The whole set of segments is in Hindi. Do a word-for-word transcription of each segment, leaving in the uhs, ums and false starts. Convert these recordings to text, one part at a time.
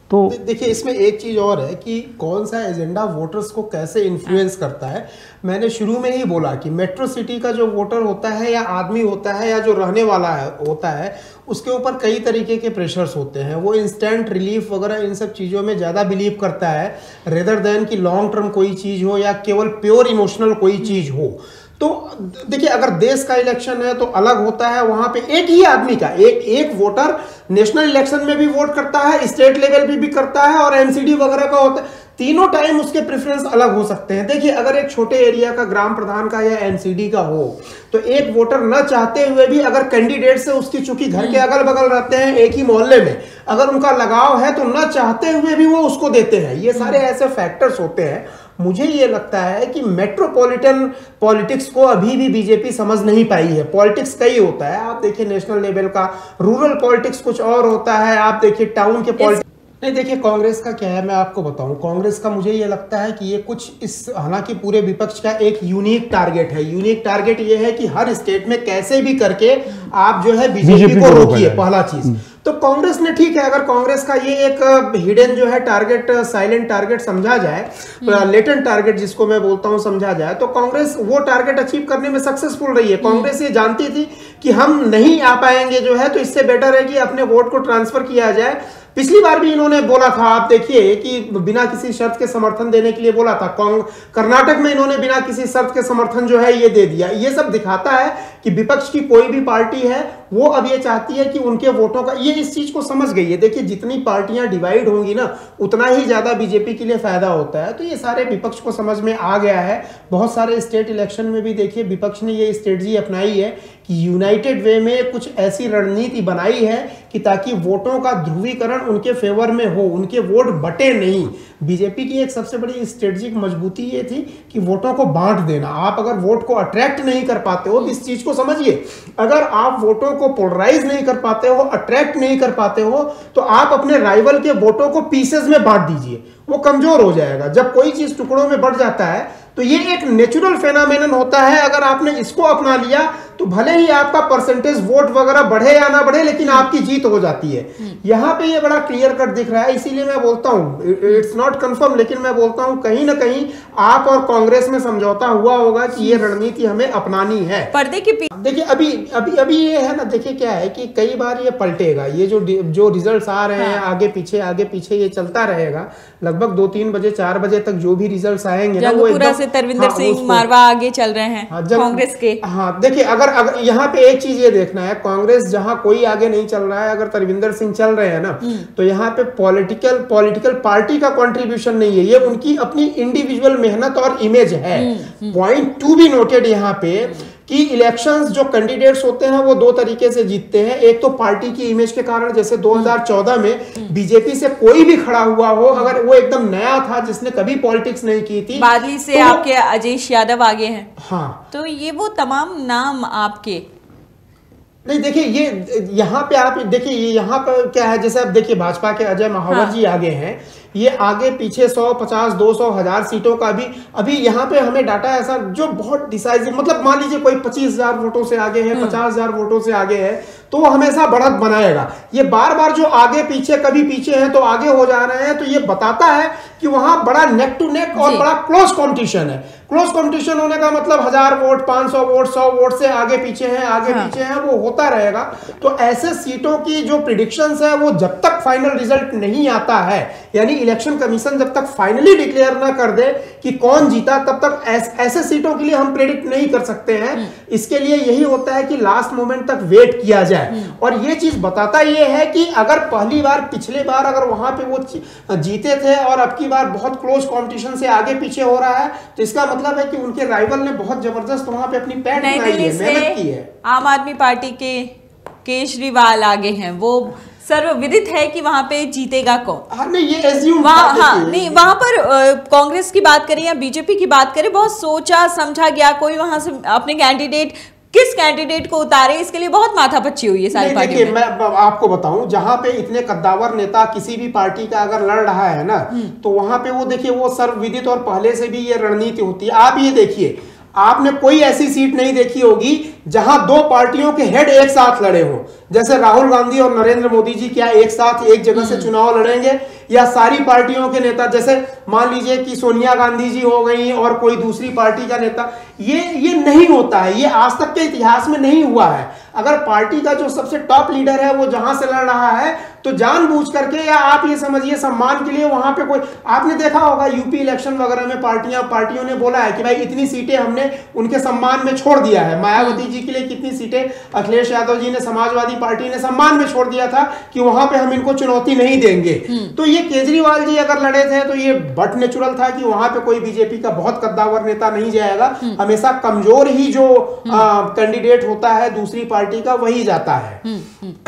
तो देखिए इसमें एक चीज और है कि कौन सा एजेंडा वोटर्स को कैसे इन्फ्लुएंस करता है। मैंने शुरू में ही बोला कि मेट्रो सिटी का जो वोटर होता है या आदमी होता है या जो रहने वाला है होता है उसके ऊपर कई तरीके के प्रेशर्स होते हैं। वो इंस्टेंट रिलीफ वगैरह इन सब चीज़ों में ज़्यादा बिलीव करता है रेदर देन कि लॉन्ग टर्म कोई चीज़ हो या केवल प्योर इमोशनल कोई चीज़ हो। तो देखिए अगर देश का इलेक्शन है तो अलग होता है, वहां पे एक ही आदमी का एक एक वोटर नेशनल इलेक्शन में भी वोट करता है, स्टेट लेवल पे भी करता है और एमसीडी वगैरह का होता है। तीनों टाइम उसके प्रेफरेंस अलग हो सकते हैं। देखिए अगर एक छोटे एरिया का ग्राम प्रधान का या एमसीडी का हो तो एक वोटर न चाहते हुए भी अगर कैंडिडेट से उसकी चूंकि घर के अगल बगल रहते हैं एक ही मोहल्ले में, अगर उनका लगाव है तो न चाहते हुए भी वो उसको देते हैं। ये सारे ऐसे फैक्टर्स होते हैं। मुझे ये लगता है कि मेट्रोपॉलिटन पॉलिटिक्स को अभी भी बीजेपी समझ नहीं पाई है। पॉलिटिक्स कई होता है, आप देखिए नेशनल लेवल का, रूरल पॉलिटिक्स कुछ और होता है, आप देखिए टाउन के पॉलिटिक्स। नहीं देखिए कांग्रेस का क्या है मैं आपको बताऊं, कांग्रेस का मुझे ये लगता है कि ये कुछ इस, हालांकि पूरे विपक्ष का एक यूनिक टारगेट है। यूनिक टारगेट ये है कि हर स्टेट में कैसे भी करके आप जो है बीजेपी को रोकिए, पहला चीज। तो कांग्रेस ने ठीक है, अगर कांग्रेस का ये एक हिडन जो है टारगेट, साइलेंट टारगेट समझा जाए, लेटेंट टारगेट जिसको मैं बोलता हूं समझा जाए, तो कांग्रेस वो टारगेट अचीव करने में सक्सेसफुल रही है। कांग्रेस ये जानती थी कि हम नहीं आ पाएंगे जो है, तो इससे बेटर है कि अपने वोट को ट्रांसफर किया जाए। पिछली बार भी इन्होंने बोला था, आप देखिए कि बिना किसी शर्त के समर्थन देने के लिए बोला था। कर्नाटक में इन्होंने बिना किसी शर्त के समर्थन जो है ये दे दिया। ये सब दिखाता है कि विपक्ष की कोई भी पार्टी है वो अब ये चाहती है कि उनके वोटों का, ये इस चीज को समझ गई है। देखिए जितनी पार्टियां डिवाइड होंगी ना उतना ही ज्यादा बीजेपी के लिए फायदा होता है। तो ये सारे विपक्ष को समझ में आ गया है। बहुत सारे स्टेट इलेक्शन में भी देखिए विपक्ष ने ये स्ट्रेटजी अपनाई है कि यूनाइटेड वे में कुछ ऐसी रणनीति बनाई है कि ताकि वोटों का ध्रुवीकरण उनके फेवर में हो, उनके वोट बटे नहीं। बीजेपी की एक सबसे बड़ी स्ट्रेटजिक मजबूती ये थी कि वोटों को बांट देना। आप अगर वोट को अट्रैक्ट नहीं कर पाते हो, इस चीज को समझिए, अगर आप वोटों को पोलराइज नहीं कर पाते हो, अट्रैक्ट नहीं कर पाते हो, तो आप अपने राइवल के वोटों को पीसेस में बांट दीजिए, वो कमजोर हो जाएगा। जब कोई चीज टुकड़ों में बढ़ जाता है तो ये एक नेचुरल फेनोमेनन होता है। अगर आपने इसको अपना लिया तो भले ही आपका परसेंटेज वोट वगैरह बढ़े या ना बढ़े, लेकिन आपकी जीत हो जाती है। यहां पे ये बड़ा क्लियर कट दिख रहा है। इसीलिए मैं बोलता हूं, इट्स नॉट कंफर्म, लेकिन मैं बोलता हूं कहीं ना कहीं आप और कांग्रेस में समझौता हुआ होगा कि ये रणनीति हमें अपनानी है। पर्दे के देखिए अभी अभी अभी ये है ना, देखिए क्या है कि कई बार ये पलटेगा। ये जो जो रिजल्ट्स आ रहे हैं, आगे पीछे आगे पीछे ये चलता रहेगा। लगभग दो तीन बजे चार बजे तक जो भी रिजल्ट्स आएंगे ना, वो एकदम तरविंदर हाँ, सिंह मारवा आगे चल रहे हैं हाँ, कांग्रेस के। हाँ देखिए अगर, अगर यहाँ पे एक चीज ये देखना है, कांग्रेस जहां कोई आगे नहीं चल रहा है, अगर तरविंदर सिंह चल रहे हैं ना, तो यहाँ पे पॉलिटिकल पॉलिटिकल पार्टी का कंट्रीब्यूशन नहीं है, ये उनकी अपनी इंडिविजुअल मेहनत और इमेज है। पॉइंट टू बी नोटेड यहाँ पे कि इलेक्शंस जो कैंडिडेट्स होते हैं वो दो तरीके से जीतते हैं। एक तो पार्टी की इमेज के कारण, जैसे दो हज़ार चौदह में बीजेपी से कोई भी खड़ा हुआ हो, अगर वो एकदम नया था जिसने कभी पॉलिटिक्स नहीं की थी, बादली से तो आपके अजयश यादव आगे हैं। हाँ, तो ये वो तमाम नाम आपके नहीं देखिए ये यहाँ पे आप देखिए ये यहाँ पर क्या है, जैसे आप देखिए भाजपा के अजय महावर हाँ। जी आगे हैं, ये आगे पीछे सौ पचास दो सौ हजार सीटों का भी अभी यहाँ पे हमें डाटा ऐसा जो बहुत डिसाइसिव, मतलब मान लीजिए कोई पच्चीस हजार वोटों से आगे है, पचास हजार वोटों से आगे है, तो वो हमेशा बढ़त बनाएगा। ये बार बार जो आगे पीछे कभी पीछे हैं तो आगे हो जा रहे हैं, तो ये बताता है कि वहां बड़ा नेक टू नेक और बड़ा क्लोज कंपटीशन है। क्लोज कंपटीशन होने का मतलब हजार वोट, पांच सौ वोट, सौ वोट से आगे पीछे हैं, आगे हाँ। पीछे हैं, वो होता रहेगा। तो ऐसे सीटों की जो प्रिडिक्शंस है वो जब तक फाइनल रिजल्ट नहीं आता है, यानी इलेक्शन कमीशन जब तक फाइनली डिक्लेयर ना कर दे कि कौन जीता, तब तक ऐस, ऐसे सीटों के लिए हम प्रेडिक्ट नहीं कर सकते हैं। इसके लिए यही होता है कि लास्ट मोमेंट तक वेट किया जाए। और ये चीज बताता ये है कि अगर पहली बार, पिछले बार अगर वहां पे वो जीते थे और अब की बार बहुत क्लोज कंपटीशन से आगे पीछे हो रहा है, तो इसका मतलब है कि उनके राइवल ने बहुत जबरदस्त वहां पे अपनी पैठ बनाई है, मेहनत की है। आम आदमी पार्टी के केजरीवाल आगे हैं, वो सर्वविदित है कि वहां पे जीतेगा कौन। हाँ, नहीं ये एज्यूम वहाँ हाँ नहीं वहां पर कांग्रेस की बात करें या बीजेपी की बात करें, बहुत सोचा समझा गया, कोई वहां से अपने कैंडिडेट, किस कैंडिडेट को उतारे, इसके लिए बहुत माथापच्ची हुई है सारी पार्टियों में। मैं आपको बताऊं, जहां पे इतने कद्दावर नेता किसी भी पार्टी का अगर लड़ रहा है ना, तो वहां पे वो देखिए वो सर्वविदित और पहले से भी ये रणनीति होती है। आप ये देखिए, आपने कोई ऐसी सीट नहीं देखी होगी जहां दो पार्टियों के हेड एक साथ लड़े हों, जैसे राहुल गांधी और नरेंद्र मोदी जी क्या एक साथ एक जगह से चुनाव लड़ेंगे, या सारी पार्टियों के नेता, जैसे मान लीजिए कि सोनिया गांधी जी हो गई और कोई दूसरी पार्टी का नेता, ये ये नहीं होता है, ये आज तक के इतिहास में नहीं हुआ है। अगर पार्टी का जो सबसे टॉप लीडर है वो जहां से लड़ रहा है तो जानबूझ करके, या आप ये समझिए सम्मान के लिए, वहां पे कोई, आपने देखा होगा यूपी इलेक्शन वगैरह में पार्टियां पार्टियों ने बोला है कि भाई इतनी सीटें हमने उनके सम्मान में छोड़ दिया है। मायावती जी के लिए कितनी सीटें अखिलेश यादव जी ने, समाजवादी पार्टी ने सम्मान में छोड़ दिया था कि वहां पे हम इनको चुनौती नहीं देंगे। तो ये केजरीवाल जी अगर लड़े थे तो ये बट नेचुरल था कि वहां पे कोई बीजेपी का बहुत कद्दावर नेता नहीं जाएगा, हमेशा कमजोर ही जो कैंडिडेट होता है दूसरी पार्टी का वही जाता है।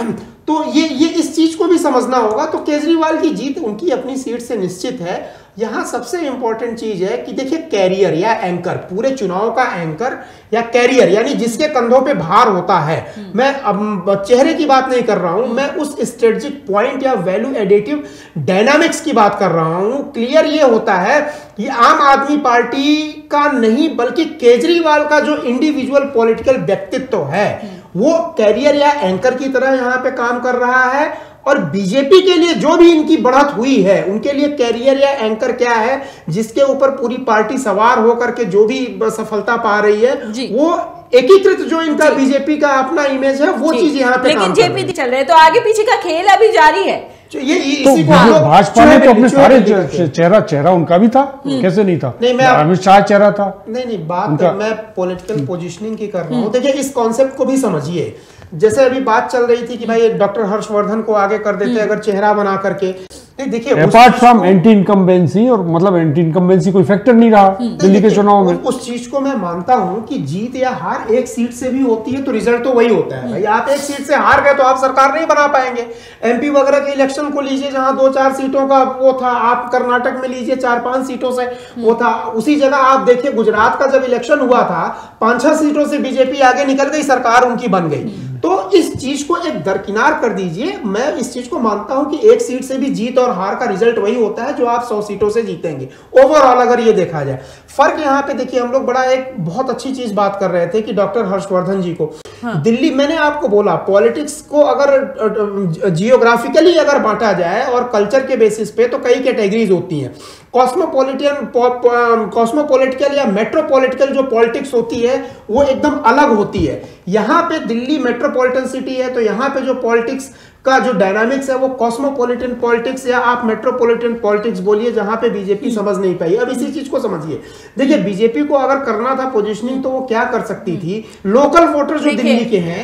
तो ये ये इस चीज को भी समझना होगा। तो केजरीवाल की जीत उनकी अपनी सीट से निश्चित है। यहां सबसे इंपॉर्टेंट चीज है कि देखिए कैरियर या एंकर, पूरे चुनाव का एंकर या कैरियर, यानी जिसके कंधों पे भार होता है, मैं अब चेहरे की बात नहीं कर रहा हूं, मैं उस स्ट्रेटेजिक पॉइंट या वैल्यू एडिटिव डायनामिक्स की बात कर रहा हूं। क्लियर ये होता है कि आम आदमी पार्टी का नहीं बल्कि केजरीवाल का जो इंडिविजुअल पॉलिटिकल व्यक्तित्व है वो कैरियर या एंकर की तरह यहां पे काम कर रहा है। और बीजेपी के लिए जो भी इनकी बढ़त हुई है उनके लिए कैरियर या एंकर क्या है, जिसके ऊपर पूरी पार्टी सवार होकर के जो भी सफलता पा रही है, वो एकीकृत जो इनका बीजेपी का अपना इमेज है वो चीज यहाँ पे, लेकिन जेपी चल रहे, तो आगे पीछे का खेल अभी जारी है। ये तो भाजपा ने तो अपने सारे चेहरा चेहरा उनका भी था, कैसे नहीं था? नहीं, मैं अमित शाह चेहरा था। नहीं नहीं बात मैं पॉलिटिकल पोजीशनिंग की कर रहा हूँ। देखिए इस कॉन्सेप्ट को भी समझिए। जैसे अभी बात चल रही थी कि भाई डॉक्टर हर्षवर्धन को आगे कर देते अगर चेहरा बना करके, देखिए अपार्ट फ्रॉम एंटी इनकम्बेंसी, और मतलब एंटी इनकम्बेंसी कोई फैक्टर नहीं रहा दिल्ली के चुनाव में। उस चीज को मैं मानता हूं कि जीत या हार एक सीट से भी होती है तो रिजल्ट तो वही होता है। भाई आप एक सीट से हार गए तो आप सरकार नहीं बना पाएंगे। एमपी वगैरह के इलेक्शन को लीजिए जहां दो चार सीटों का वो था, आप कर्नाटक में लीजिए चार पांच सीटों से वो था। उसी जगह आप देखिए गुजरात का जब इलेक्शन हुआ था पांच छह सीटों से बीजेपी आगे निकल गई, सरकार उनकी बन गई। तो इस चीज को एक दरकिनार कर दीजिए। मैं इस चीज को मानता हूं कि एक सीट से भी जीत और हार का रिजल्ट वही होता है जो आप सौ सीटों से जीतेंगे ओवरऑल अगर ये देखा जाए। फर्क यहाँ पे देखिए, हम लोग बड़ा एक बहुत अच्छी चीज बात कर रहे थे कि डॉक्टर हर्षवर्धन जी को हाँ। दिल्ली, मैंने आपको बोला पॉलिटिक्स को अगर जियोग्राफिकली अगर बांटा जाए और कल्चर के बेसिस पे तो कई कैटेगरीज होती हैं। कॉस्मोपॉलिटियन कॉस्मोपॉलिटिकल या मेट्रोपॉलिटिकल जो पॉलिटिक्स होती है वो एकदम अलग होती है। यहाँ पे दिल्ली मेट्रोपॉलिटन सिटी है तो यहाँ पे जो पॉलिटिक्स का जो डायनामिक्स है वो कॉस्मोपॉलिटन पॉलिटिक्स या आप मेट्रोपॉलिटन पॉलिटिक्स बोलिए, जहां पे बीजेपी समझ नहीं पाई। अब इसी चीज को समझिए। देखिए बीजेपी को अगर करना था पोजीशनिंग तो वो क्या कर सकती थी। लोकल वोटर जो दिल्ली के हैं,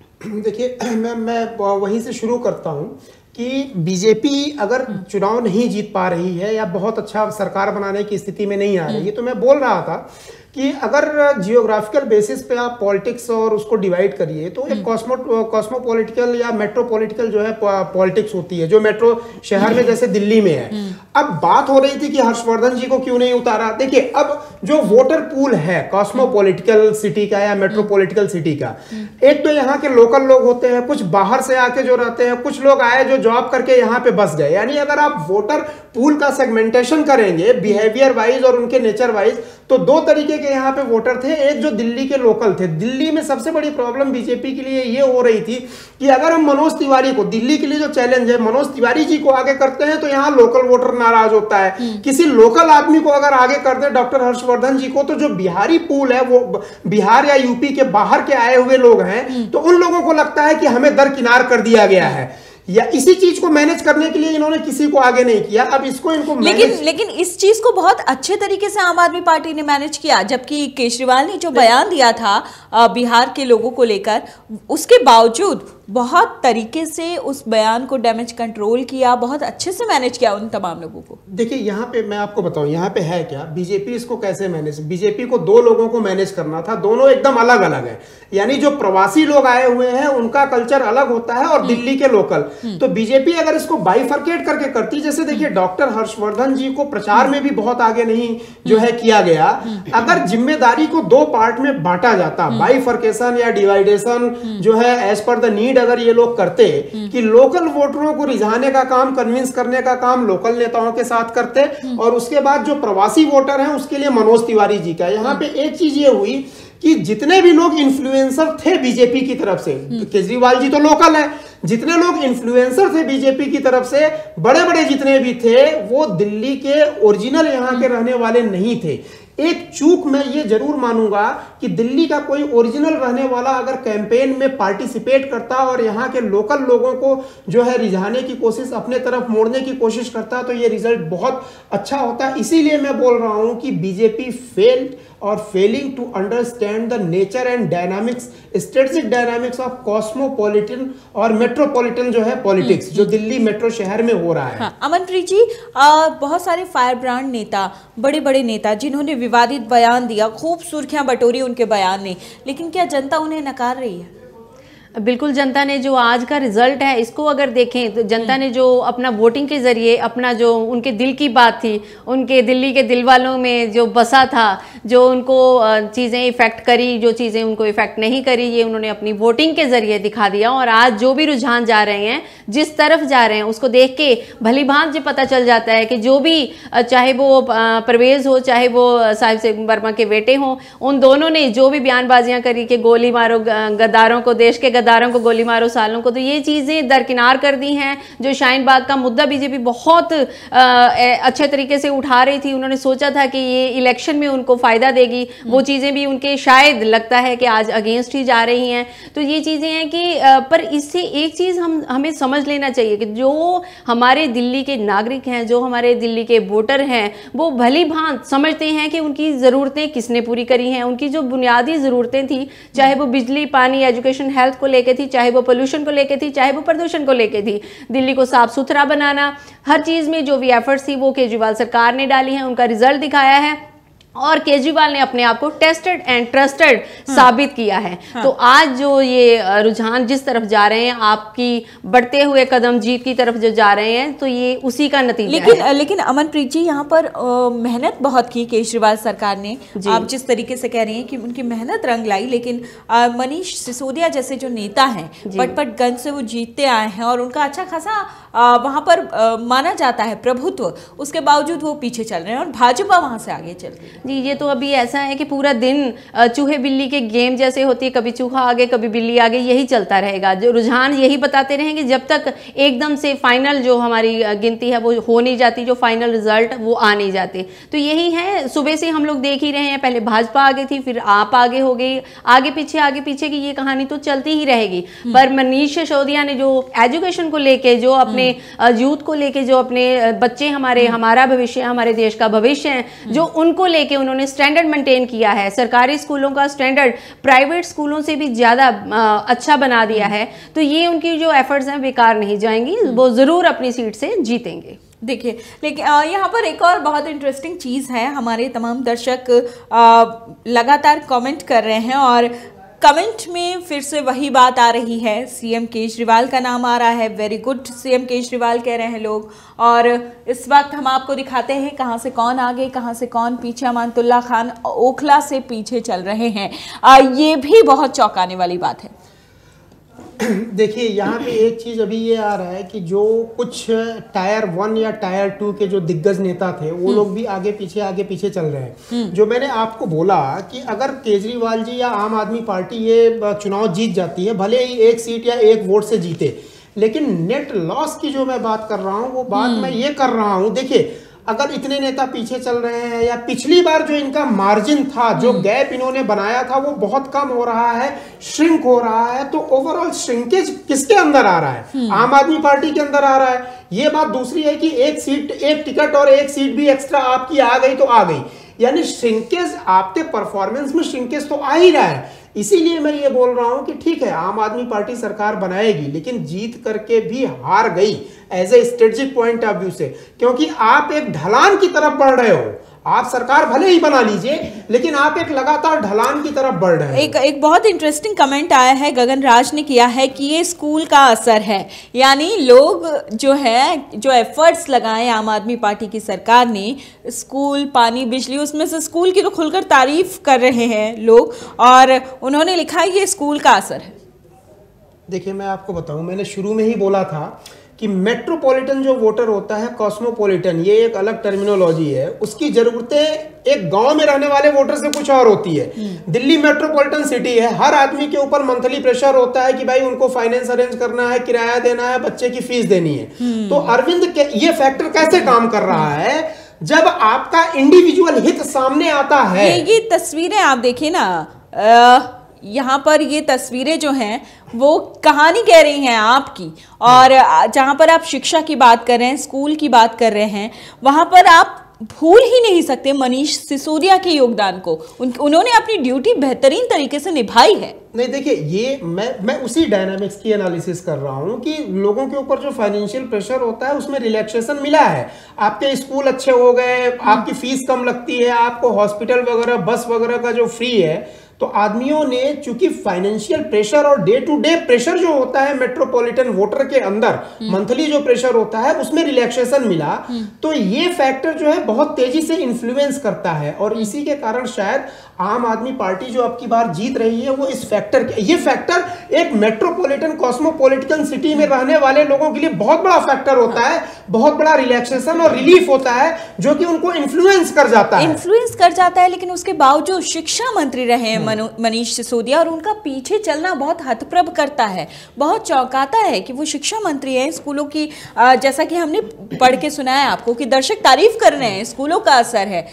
देखिए मैं मैं वहीं से शुरू करता हूं कि बीजेपी अगर चुनाव नहीं जीत पा रही है या बहुत अच्छा सरकार बनाने की स्थिति में नहीं आ रही है, तो मैं बोल रहा था कि अगर जियोग्राफिकल बेसिस पे आप पॉलिटिक्स और उसको डिवाइड करिए तो एक कॉस्मो कॉस्मोपॉलिटिकल या मेट्रोपॉलिटिकल जो है पॉलिटिक्स होती है जो मेट्रो शहर में जैसे दिल्ली में है। अब बात हो रही थी कि हर्षवर्धन जी को क्यों नहीं उतारा। देखिए अब जो वोटर पूल है कॉस्मोपॉलिटिकल सिटी का या मेट्रोपॉलिटिकल सिटी का, एक तो यहाँ के लोकल लोग होते हैं, कुछ बाहर से आके जो रहते हैं, कुछ लोग आए जो जॉब करके यहाँ पे बस गए। यानी अगर आप वोटर पूल का सेगमेंटेशन करेंगे बिहेवियर वाइज और उनके नेचर वाइज तो दो तरीके के यहाँ पे वोटर थे। एक जो दिल्ली के लोकल थे। दिल्ली में सबसे बड़ी प्रॉब्लम बीजेपी के लिए ये हो रही थी कि अगर हम मनोज तिवारी को, दिल्ली के लिए जो चैलेंज है, मनोज तिवारी जी को आगे करते हैं तो यहाँ लोकल वोटर नाराज होता है। किसी लोकल आदमी को अगर आगे कर दे डॉक्टर हर्षवर्धन जी को तो जो बिहारी पूल है वो बिहार या यूपी के बाहर के आए हुए लोग हैं तो उन लोगों को लगता है कि हमें दरकिनार कर दिया गया है। या इसी चीज को मैनेज करने के लिए इन्होंने किसी को आगे नहीं किया। अब इसको इनको लेकिन लेकिन इस चीज को बहुत अच्छे तरीके से आम आदमी पार्टी ने मैनेज किया। जबकि केजरीवाल ने जो बयान दिया था बिहार के लोगों को लेकर, उसके बावजूद बहुत तरीके से उस बयान को डैमेज कंट्रोल किया, बहुत अच्छे से मैनेज किया उन तमाम लोगों को। देखिए यहाँ पे मैं आपको बताऊं यहाँ पे है क्या, बीजेपी इसको कैसे मैनेज, बीजेपी को दो लोगों को मैनेज करना था, दोनों एकदम अलग अलग है। यानी जो प्रवासी लोग आए हुए हैं उनका कल्चर अलग होता है और दिल्ली के लोकल। तो बीजेपी अगर इसको बाइफर्केट करके करती, जैसे देखिए डॉक्टर हर्षवर्धन जी को प्रचार में भी बहुत आगे नहीं जो है किया गया। अगर जिम्मेदारी को दो पार्ट में बांटा जाता, बाइफर्केशन या डिवाइडेशन जो है एज पर द नीड अगर ये लोग करते कि लोकल वोटरों को रिझाने का काम, कन्विंस करने का काम लोकल नेताओं के साथ करते और उसके बाद जो प्रवासी वोटर हैं उसके लिए मनोज तिवारी जी का। यहाँ पे एक चीज ये हुई कि जितने भी लोग इन्फ्लुएंसर थे बीजेपी की तरफ से, केजरीवाल जी तो लोकल है, जितने लोग इन्फ्लुएंसर थे बीजेपी की तरफ से, बड़े बड़े जितने भी थे, वो दिल्ली के ओरिजिनल यहाँ के रहने वाले नहीं थे। एक चूक मैं ये जरूर मानूंगा कि दिल्ली का कोई ओरिजिनल रहने वाला अगर कैंपेन में पार्टिसिपेट करता और यहाँ के लोकल लोगों को जो है रिझाने की कोशिश, अपने तरफ मोड़ने की कोशिश करता, तो ये रिजल्ट बहुत अच्छा होता। इसीलिए मैं बोल रहा हूं कि बीजेपी फेल्ड और failing to understand the nature and dynamics, strategic dynamics of cosmopolitan और मेट्रोपॉलिटन जो है पॉलिटिक्स, जो दिल्ली मेट्रो शहर में हो रहा है। हाँ, अमनप्रीत जी, आ, बहुत सारे फायर ब्रांड नेता, बड़े बड़े नेता जिन्होंने विवादित बयान दिया, खूब सुर्खियां बटोरी उनके बयान ने, लेकिन क्या जनता उन्हें नकार रही है? बिल्कुल, जनता ने जो आज का रिजल्ट है इसको अगर देखें तो जनता ने जो अपना वोटिंग के जरिए अपना जो उनके दिल की बात थी, उनके दिल्ली के दिल वालों में जो बसा था, जो उनको चीज़ें इफ़ेक्ट करी, जो चीज़ें उनको इफ़ेक्ट नहीं करी, ये उन्होंने अपनी वोटिंग के जरिए दिखा दिया। और आज जो भी रुझान जा रहे हैं, जिस तरफ जा रहे हैं, उसको देख के भली भांति पता चल जाता है कि जो भी, चाहे वो परवेज़ हो, चाहे वो साहिब सिंह वर्मा के बेटे हों, उन दोनों ने जो भी बयानबाजियाँ करी कि गोली मारो गद्दारों को, देश के गद्दारों को गोली मारो सालों को, तो ये चीज़ें दरकिनार कर दी हैं। जो शाहीन बाग का मुद्दा बीजेपी बहुत आ, अच्छे तरीके से उठा रही थी, उन्होंने सोचा था कि ये इलेक्शन में उनको फ़ायदा देगी, वो चीज़ें भी उनके शायद लगता है कि आज अगेंस्ट ही जा रही हैं। तो ये चीज़ें हैं कि आ, पर इससे एक चीज़ हम हमें समझ लेना चाहिए कि जो हमारे दिल्ली के नागरिक हैं, जो हमारे दिल्ली के वोटर हैं, वो भली भांत समझते हैं कि उनकी ज़रूरतें किसने पूरी करी हैं। उनकी जो बुनियादी ज़रूरतें थी, चाहे वो बिजली, पानी, एजुकेशन, हेल्थ को लेके थी, चाहे वो पोल्यूशन को लेके थी, चाहे वो प्रदूषण को लेके थी, दिल्ली को साफ सुथरा बनाना, हर चीज़ में जो भी एफर्ट्स थी वो केजरीवाल सरकार ने डाली हैं, उनका रिजल्ट दिखाया है। और केजरीवाल ने अपने आप को टेस्टेड एंड ट्रस्टेड हाँ। साबित किया है। हाँ। तो आज जो ये रुझान जिस तरफ जा रहे हैं, आपकी बढ़ते हुए कदम जीत की तरफ जो जा रहे हैं, तो ये उसी का नतीजा लेकिन है। लेकिन अमनप्रीत जी, यहाँ पर मेहनत बहुत की केजरीवाल सरकार ने। आप जिस तरीके से कह रही हैं कि उनकी मेहनत रंग लाई, लेकिन आ, मनीष सिसोदिया जैसे जो नेता हैं, पटपट गंज से वो जीतते आए हैं और उनका अच्छा खासा वहाँ पर आ, माना जाता है प्रभुत्व, उसके बावजूद वो पीछे चल रहे हैं और भाजपा वहाँ से आगे चल रही है। जी, ये तो अभी ऐसा है कि पूरा दिन चूहे बिल्ली के गेम जैसे होती है, कभी चूहा आगे कभी बिल्ली आगे, यही चलता रहेगा। जो रुझान यही बताते रहेंगे जब तक एकदम से फाइनल जो हमारी गिनती है वो हो नहीं जाती, जो फाइनल रिजल्ट वो आ नहीं जाते। तो यही है, सुबह से हम लोग देख ही रहे हैं, पहले भाजपा आगे थी, फिर आप आगे हो गई, आगे पीछे आगे पीछे की ये कहानी तो चलती ही रहेगी। पर मनीष सिसोदिया ने जो एजुकेशन को लेके, जो अपने यूथ को लेके, जो अपने बच्चे हमारे, हमारा भविष्य, हमारे देश का भविष्य है, जो उनको लेके उन्होंने स्टैंडर्ड मेंटेन किया है, सरकारी स्कूलों का स्टैंडर्ड प्राइवेट स्कूलों से भी ज़्यादा अच्छा बना दिया है, तो ये उनकी जो एफर्ट्स हैं बेकार नहीं जाएंगी, वो ज़रूर अपनी सीट से जीतेंगे। देखिए, लेकिन यहाँ पर एक और बहुत इंटरेस्टिंग चीज़ है, हमारे तमाम दर्शक लगातार कमेंट कर रहे हैं और कमेंट में फिर से वही बात आ रही है, सीएम केजरीवाल का नाम आ रहा है। वेरी गुड सीएम केजरीवाल कह रहे हैं लोग। और इस वक्त हम आपको दिखाते हैं कहां से कौन आगे, कहां से कौन पीछे। अमानतुल्लाह खान ओखला से पीछे चल रहे हैं, आ, ये भी बहुत चौंकाने वाली बात है। देखिए, यहाँ पे एक चीज़ अभी ये आ रहा है कि जो कुछ टायर वन या टायर टू के जो दिग्गज नेता थे, वो लोग भी आगे पीछे आगे पीछे चल रहे हैं। जो मैंने आपको बोला कि अगर केजरीवाल जी या आम आदमी पार्टी ये चुनाव जीत जाती है, भले ही एक सीट या एक वोट से जीते, लेकिन नेट लॉस की जो मैं बात कर रहा हूँ, वो बात मैं ये कर रहा हूँ, देखिए अगर इतने नेता पीछे चल रहे हैं, या पिछली बार जो इनका मार्जिन था, जो गैप इन्होंने बनाया था, वो बहुत कम हो रहा है, श्रिंक हो रहा है, तो ओवरऑल श्रिंकेज किसके अंदर आ रहा है? आम आदमी पार्टी के अंदर आ रहा है। ये बात दूसरी है कि एक सीट, एक टिकट और एक सीट भी एक्स्ट्रा आपकी आ गई तो आ गई, यानी श्रिंकेज, आपके परफॉर्मेंस में श्रिंकेज तो आ ही रहा है। इसीलिए मैं ये बोल रहा हूं कि ठीक है, आम आदमी पार्टी सरकार बनाएगी, लेकिन जीत करके भी हार गई as a strategic point of view से, क्योंकि आप एक ढलान की तरफ बढ़ रहे हो। आप सरकार भले ही बना लीजिए, लेकिन आप एक लगातार ढलान की तरफ बढ़ रहे हैं। एक एक बहुत इंटरेस्टिंग कमेंट आया है, गगन राज ने किया है कि ये स्कूल का असर है, यानी लोग जो है, जो एफर्ट्स लगाए आम आदमी पार्टी की सरकार ने, स्कूल, पानी, बिजली, उसमें से स्कूल की तो खुलकर तारीफ कर रहे हैं लोग, और उन्होंने लिखा है ये स्कूल का असर है। देखिए, मैं आपको बताऊं, मैंने शुरू में ही बोला था कि मेट्रोपॉलिटन जो वोटर होता है, कॉस्मोपॉलिटन, ये एक अलग टर्मिनोलॉजी है, उसकी जरूरतें एक गांव में रहने वाले वोटर से कुछ और होती है। दिल्ली मेट्रोपॉलिटन सिटी है, हर आदमी के ऊपर मंथली प्रेशर होता है कि भाई उनको फाइनेंस अरेंज करना है, किराया देना है, बच्चे की फीस देनी है। तो अरविंद के ये फैक्टर कैसे काम कर रहा है? जब आपका इंडिविजुअल हित सामने आता है। ये ये तस्वीरें आप देखिए ना, आ, यहाँ पर ये तस्वीरें जो हैं वो कहानी कह रही हैं आपकी, और जहाँ पर आप शिक्षा की बात कर रहे हैं, स्कूल की बात कर रहे हैं, वहाँ पर आप भूल ही नहीं सकते मनीष सिसोदिया के योगदान को। उन, उन्होंने अपनी ड्यूटी बेहतरीन तरीके से निभाई है। नहीं देखिए, ये मैं मैं उसी डायनामिक्स की एनालिसिस कर रहा हूँ कि लोगों के ऊपर जो फाइनेंशियल प्रेशर होता है उसमें रिलैक्सेशन मिला है। आपके स्कूल अच्छे हो गए, आपकी फीस कम लगती है, आपको हॉस्पिटल वगैरह, बस वगैरह का जो फ्री है, तो आदमियों ने चूंकि फाइनेंशियल प्रेशर और डे टू डे प्रेशर जो होता है मेट्रोपॉलिटन वोटर के अंदर, मंथली जो प्रेशर होता है उसमें रिलैक्सेशन मिला, तो ये फैक्टर जो है बहुत तेजी से इन्फ्लुएंस करता है। और इसी के कारण शायद आम आदमी पार्टी जो अब की बार जीत रही है वो इस फैक्टर के, ये फैक्टर एक मेट्रोपॉलिटन कॉस्मोपॉलिटन सिटी में रहने वाले लोगों के लिए बहुत बड़ा फैक्टर होता है, बहुत बड़ा रिलैक्सेशन और रिलीफ होता है जो कि उनको इन्फ्लुएंस कर जाता है इन्फ्लुएंस कर जाता है। लेकिन उसके बावजूद शिक्षा मंत्री रहे मनीष सिसोदिया, और उनका पीछे चलना बहुत हतप्रभ करता है, बहुत चौंकाता है कि वो शिक्षा मंत्री हैं। स्कूलों की जैसा कि हमने पढ़ के सुनाया आपको कि दर्शक तारीफ कर रहे हैं, स्कूलों का असर है,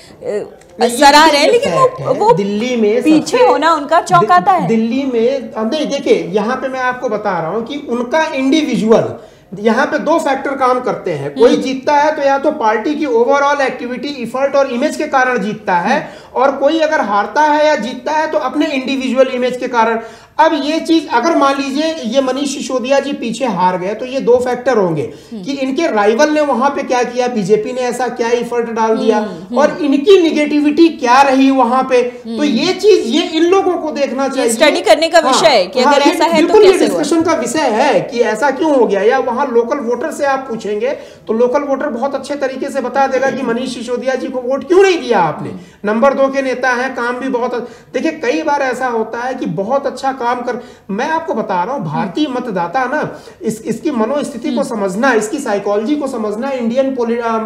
सराह रहे हैं, लेकिन वो, वो दिल्ली में पीछे होना उनका चौंकाता है। दिल्ली में नहीं, देखिए यहाँ पे मैं आपको बता रहा हूँ कि उनका इंडिविजुअल, यहाँ पे दो फैक्टर काम करते हैं। कोई जीतता है तो या तो पार्टी की ओवरऑल एक्टिविटी, इफर्ट और इमेज के कारण जीतता है, और कोई अगर हारता है या जीतता है तो अपने इंडिविजुअल इमेज के कारण। अब ये चीज अगर मान लीजिए ये मनीष सिसोदिया जी पीछे हार गए तो ये दो फैक्टर होंगे कि इनके राइवल ने वहां पे क्या किया, बीजेपी ने ऐसा क्या इफर्ट डाल दिया, और इनकी निगेटिविटी क्या रही वहां पे। तो ये चीज ये इन लोगों को देखना चाहिए, स्टडी करने का विषय है कि अगर ऐसा है तो कैसे, डिस्कशन का विषय है कि ऐसा क्यों हो गया। या वहां लोकल वोटर से आप पूछेंगे तो लोकल वोटर बहुत अच्छे तरीके से बता देगा कि मनीष सिसोदिया जी को वोट क्यों नहीं दिया आपने। नंबर दो के नेता हैं, काम भी बहुत, देखिए कई बार ऐसा होता है कि बहुत अच्छा काम कर, मैं आपको बता रहा हूं भारतीय मतदाता ना, इस इसकी मनोस्थिति को समझना, इसकी साइकोलॉजी को समझना इंडियन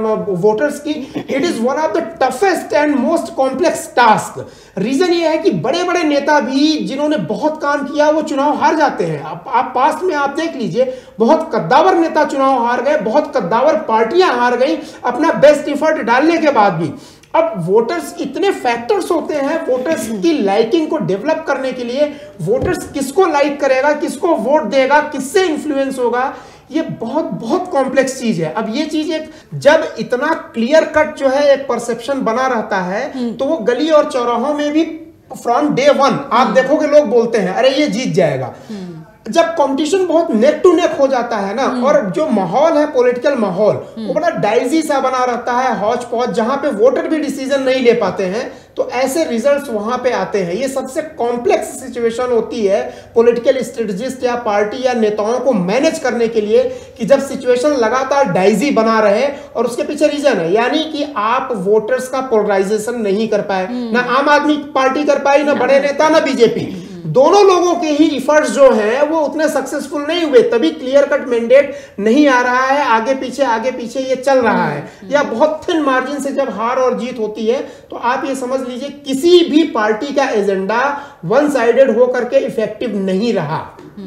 वोटर्स की, it is one of the toughest and most complex task. Reason ये है कि बड़े बड़े नेता भी जिन्होंने बहुत काम किया वो चुनाव हार जाते हैं। आप, आप पास में आप देख लीजिए, बहुत कद्दावर नेता चुनाव हार गए, बहुत कद्दावर पार्टियां हार गई अपना बेस्ट एफर्ट डालने के बाद भी। अब वोटर्स, इतने फैक्टर्स होते हैं वोटर्स की लाइकिंग को डेवलप करने के लिए, वोटर्स किसको लाइक करेगा, किसको वोट देगा, किससे इन्फ्लुएंस होगा, ये बहुत बहुत कॉम्प्लेक्स चीज है। अब ये चीज एक जब इतना क्लियर कट जो है एक परसेप्शन बना रहता है तो वो गली और चौराहों में भी फ्रॉम डे वन आप देखोगे लोग बोलते हैं अरे ये जीत जाएगा। जब कंपटीशन बहुत नेक टू नेक हो जाता है ना, और जो माहौल है पॉलिटिकल माहौल वो बड़ा डाइजी सा बना रहता है, हौच पौच, जहां पे वोटर भी डिसीजन नहीं ले पाते हैं, तो ऐसे रिजल्ट्स वहां पे आते हैं। ये सबसे कॉम्प्लेक्स सिचुएशन होती है पॉलिटिकल स्ट्रेटजिस्ट या पार्टी या नेताओं को मैनेज करने के लिए, कि जब सिचुएशन लगातार डाइजी बना रहे, और उसके पीछे रीजन है यानी कि आप वोटर्स का पोलराइजेशन नहीं कर पाए, ना आम आदमी पार्टी कर पाई, ना बड़े नेता, ना बीजेपी, दोनों लोगों के ही इफर्ट्स जो हैं वो उतने सक्सेसफुल नहीं हुए, तभी क्लियर कट मैंडेट नहीं आ रहा है, आगे पीछे आगे पीछे ये चल रहा है, या बहुत थिन मार्जिन से जब हार और जीत होती है तो आप ये समझ लीजिए किसी भी पार्टी का एजेंडा वन साइडेड हो करके इफेक्टिव नहीं रहा।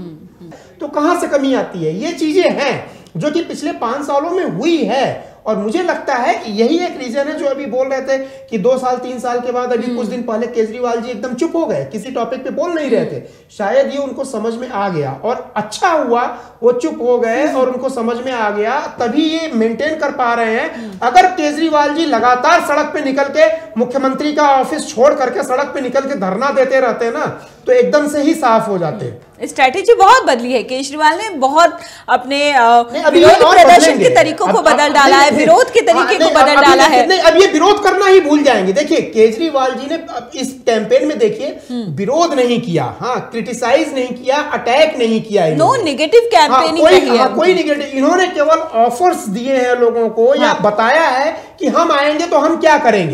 तो कहां से कमी आती है? ये चीजें हैं जो कि पिछले पांच सालों में हुई है, और मुझे लगता है कि यही एक रीजन है जो अभी बोल रहे थे कि दो साल तीन साल के बाद, अभी कुछ दिन पहले केजरीवाल जी एकदम चुप हो गए, किसी टॉपिक पे बोल नहीं रहे थे, शायद ये उनको समझ में आ गया, और अच्छा हुआ वो चुप हो गए और उनको समझ में आ गया, तभी ये मेंटेन कर पा रहे हैं। अगर केजरीवाल जी लगातार सड़क पे निकल के मुख्यमंत्री का ऑफिस छोड़ करके सड़क पे निकल के धरना देते रहते ना, तो एकदम से ही साफ हो जाते। स्ट्रैटेजी बहुत बदली है, केजरीवाल ने बहुत अपने विरोध प्रदर्शन के तरीकों को बदल डाला है, विरोध के तरीके को बदल डाला है। नहीं, अब ये विरोध करना ही भूल जाएंगे। देखिए केजरीवाल जी ने इस कैंपेन में देखिए विरोध नहीं किया, हाँ क्रिटिसाइज नहीं किया, अटैक नहीं किया, नो नेगेटिव कैंपेनिंग रही है, कोई नेगेटिव, इन्होंने केवल ऑफर्स दिए हैं लोगों को, या बताया है कि हम आएंगे तो हम क्या करेंगे, या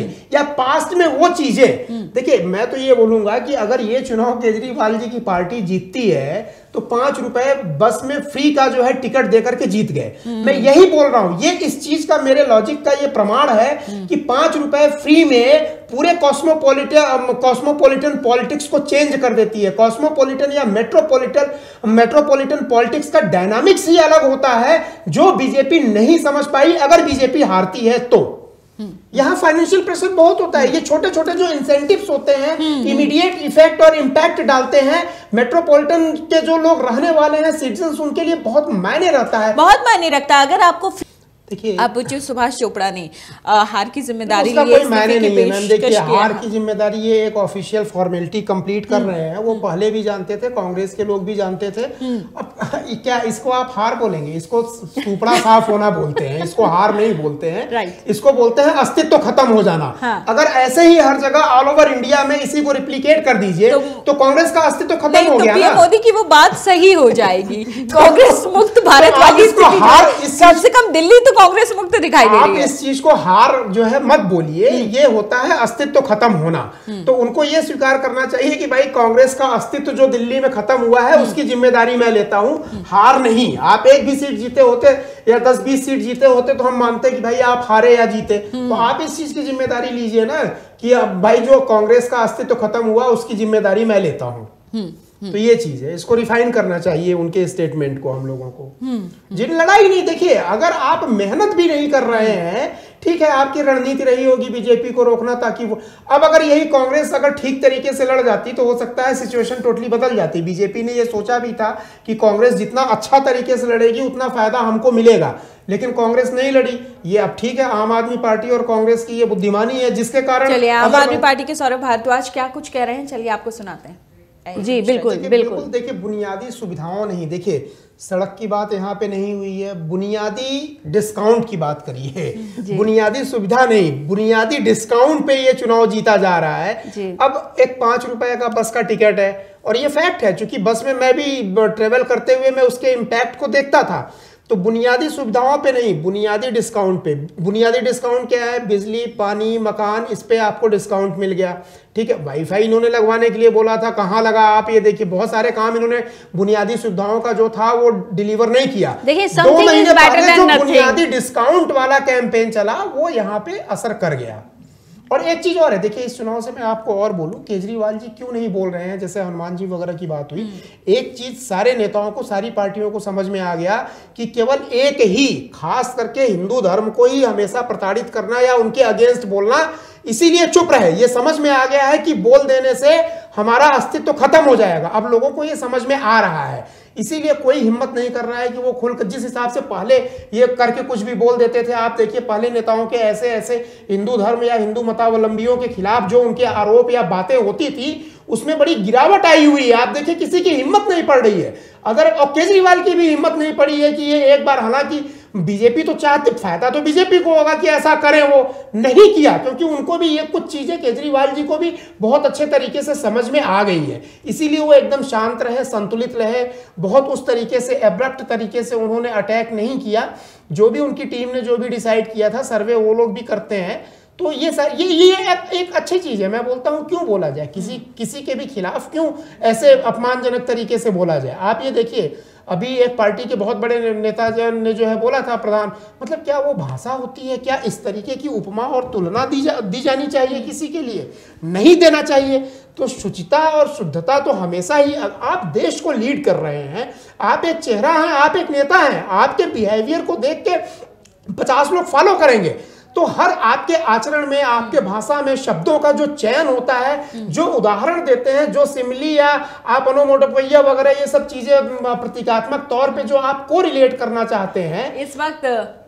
पास्ट में वो चीजें देखिए, मैं तो ये बोलूंगा कि अगर ये चुनाव केजरीवाल जी की पार्टी जीतती है तो पांच रुपए बस में फ्री का जो है टिकट देकर के जीत गए। मैं यही बोल रहा हूं, ये इस चीज का मेरे लॉजिक का ये प्रमाण है कि पांच रुपए फ्री में पूरे कॉस्मोपॉलिटन कॉस्मोपॉलिटन पॉलिटिक्स को चेंज कर देती है। कॉस्मोपॉलिटन या मेट्रोपॉलिटन मेट्रोपॉलिटन पॉलिटिक्स का डायनामिक्स ही अलग होता है, जो बीजेपी नहीं समझ पाई। अगर बीजेपी हारती है तो यहां फाइनेंशियल प्रेशर बहुत होता है। ये छोटे छोटे जो इंसेंटिव्स होते हैं इमीडिएट इफेक्ट और इंपैक्ट डालते हैं। मेट्रोपॉलिटन के जो लोग रहने वाले हैं सिटीजन्स, उनके लिए बहुत मायने रहता है, बहुत मायने रखता है। अगर आपको देखिए, अब जो सुभाष चोपड़ा ने आ, हार की जिम्मेदारी उसका ली है, कोई मायने नहीं है मैम। देखिए, पेशकश किया। हार की जिम्मेदारी ये एक ऑफिशियल फॉर्मेलिटी कंप्लीट कर रहे हैं, वो पहले भी जानते थे, कांग्रेस के लोग भी जानते थे। अब क्या इसको आप हार बोलेंगे? इसको सुपड़ा साफ होना बोलते हैं, इसको हार नहीं बोलते हैं। राइट। इसको बोलते हैं अस्तित्व खत्म हो जाना। हाँ। अगर ऐसे ही हर जगह ऑल ओवर इंडिया में इसी को रिप्लिकेट कर दीजिए तो, तो कांग्रेस का अस्तित्व खत्म हो गया ना। मोदी की वो बात सही हो जाएगी। कांग्रेस मुक्त भारत वाली स्थिति, हार कम से कम दिल्ली तो कांग्रेस मुक्त दिखाई दे रही है। आप इस चीज को हार जो है मत बोलिए, ये होता है अस्तित्व खत्म होना। तो उनको ये स्वीकार करना चाहिए कि भाई कांग्रेस का अस्तित्व जो दिल्ली में खत्म हुआ है उसकी जिम्मेदारी मैं लेता हूं, हार नहीं। आप एक भी सीट जीते होते या दस बीस सीट जीते होते तो हम मानते कि भाई आप हारे या जीते। तो आप इस चीज की जिम्मेदारी लीजिए ना कि अब भाई जो कांग्रेस का अस्तित्व खत्म हुआ उसकी जिम्मेदारी मैं लेता हूं। तो ये चीज है, इसको रिफाइन करना चाहिए उनके स्टेटमेंट को हम लोगों को। जिन लड़ाई नहीं, देखिए अगर आप मेहनत भी नहीं कर रहे हैं, ठीक है, आपकी रणनीति रही होगी बीजेपी को रोकना ताकि वो, अब अगर यही कांग्रेस अगर ठीक तरीके से लड़ जाती तो हो सकता है सिचुएशन टोटली बदल जाती। बीजेपी ने ये सोचा भी था कि कांग्रेस जितना अच्छा तरीके से लड़ेगी उतना फायदा हमको मिलेगा, लेकिन कांग्रेस नहीं लड़ी। ये अब ठीक है, आम आदमी पार्टी और कांग्रेस की ये बुद्धिमानी है जिसके कारण। चलिए, आम आदमी पार्टी के सौरभ भारद्वाज क्या कुछ कह रहे हैं, चलिए आपको सुनाते हैं। जी बिल्कुल बिल्कुल। देखिए, बुनियादी सुविधाओं नहीं, देखिए सड़क की बात यहाँ पे नहीं हुई है, बुनियादी डिस्काउंट की बात करी है। बुनियादी सुविधा नहीं, बुनियादी डिस्काउंट पे ये चुनाव जीता जा रहा है। अब एक पांच रुपए का बस का टिकट है और ये फैक्ट है, क्योंकि बस में मैं भी ट्रेवल करते हुए मैं उसके इम्पैक्ट को देखता था। तो बुनियादी सुविधाओं पे नहीं, बुनियादी डिस्काउंट पे। बुनियादी डिस्काउंट क्या है? बिजली, पानी, मकान, इस पे आपको डिस्काउंट मिल गया। ठीक है, वाईफाई इन्होंने लगवाने के लिए बोला था, कहाँ लगा? आप ये देखिए, बहुत सारे काम इन्होंने बुनियादी सुविधाओं का जो था वो डिलीवर नहीं किया। देखिए, दो महीने पहले जो बुनियादी डिस्काउंट वाला कैंपेन चला वो यहाँ पे असर कर गया। और एक चीज और है, देखिए इस चुनाव से मैं आपको और बोलूं, केजरीवाल जी क्यों नहीं बोल रहे हैं, जैसे हनुमान जी वगैरह की बात हुई। एक चीज सारे नेताओं को, सारी पार्टियों को समझ में आ गया कि केवल एक ही, खास करके हिंदू धर्म को ही हमेशा प्रताड़ित करना या उनके अगेंस्ट बोलना, इसीलिए चुप रहे। ये समझ में आ गया है कि बोल देने से हमारा अस्तित्व खत्म हो जाएगा। अब लोगों को ये समझ में आ रहा है, इसीलिए कोई हिम्मत नहीं कर रहा है कि वो खुलकर, जिस हिसाब से पहले ये करके कुछ भी बोल देते थे। आप देखिए, पहले नेताओं के ऐसे ऐसे हिंदू धर्म या हिंदू मतावलंबियों के खिलाफ जो उनके आरोप या बातें होती थी उसमें बड़ी गिरावट आई हुई है। आप देखिए, किसी की हिम्मत नहीं पड़ रही है। अगर, और केजरीवाल की भी हिम्मत नहीं पड़ी है कि ये एक बार, हालांकि बीजेपी तो चाहती, फायदा तो बीजेपी को होगा कि ऐसा करें, वो नहीं किया, क्योंकि उनको भी ये कुछ चीजें, केजरीवाल जी को भी बहुत अच्छे तरीके से समझ में आ गई है। इसीलिए वो एकदम शांत रहे, संतुलित रहे, बहुत उस तरीके से एब्रप्ट तरीके से उन्होंने अटैक नहीं किया। जो भी उनकी टीम ने जो भी डिसाइड किया था, सर्वे वो लोग भी करते हैं, तो ये सर ये ये एक, एक अच्छी चीज है। मैं बोलता हूं, क्यों बोला जाए किसी किसी के भी खिलाफ, क्यों ऐसे अपमानजनक तरीके से बोला जाए। आप ये देखिए, अभी एक पार्टी के बहुत बड़े नेता ने जो है बोला था, प्रधान, मतलब क्या वो भाषा होती है? क्या इस तरीके की उपमा और तुलना दी जा, दी जानी चाहिए किसी के लिए? नहीं देना चाहिए। तो शुचिता और शुद्धता तो हमेशा ही, आप देश को लीड कर रहे हैं, आप एक चेहरा हैं, आप एक नेता हैं, आपके बिहेवियर को देख के पचास लोग फॉलो करेंगे। तो हर आपके आचरण में, आपके भाषा में शब्दों का जो चयन होता है, जो उदाहरण देते हैं, जो सिमली या आप अनोमोटोपोइया वगैरह ये सब चीजें प्रतीकात्मक तौर पे जो आप को रिलेट करना चाहते हैं। इस वक्त